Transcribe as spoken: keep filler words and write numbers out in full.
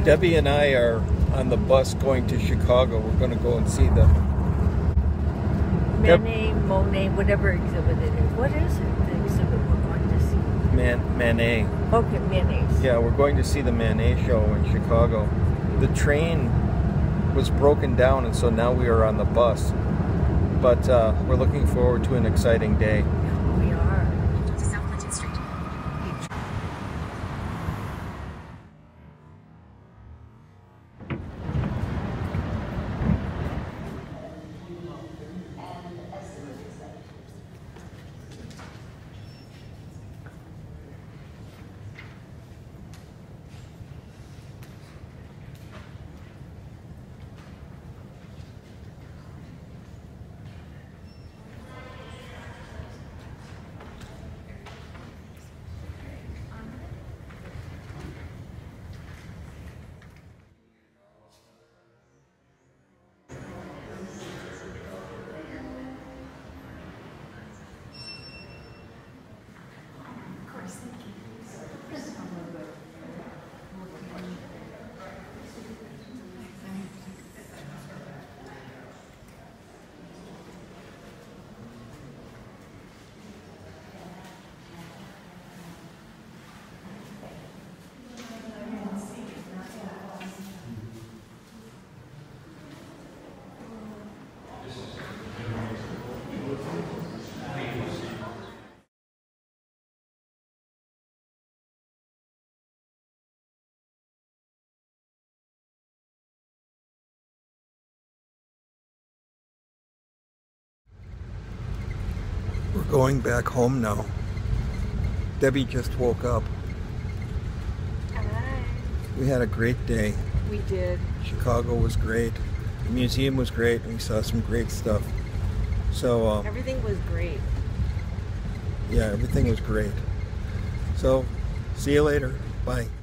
Debbie and I are on the bus going to Chicago. We're going to go and see the Manet, Monet, whatever exhibit it is. What is it, the exhibit we're going to see? Man, Manet. Okay, Manet. Yeah, we're going to see the Manet show in Chicago. The train was broken down, and so now we are on the bus. But uh, we're looking forward to an exciting day. We are. We're going back home now. Debbie just woke up. Hi. We had a great day. We did. Chicago was great. The museum was great. And we saw some great stuff. So uh, Everything was great. yeah, everything was great. So see you later. Bye.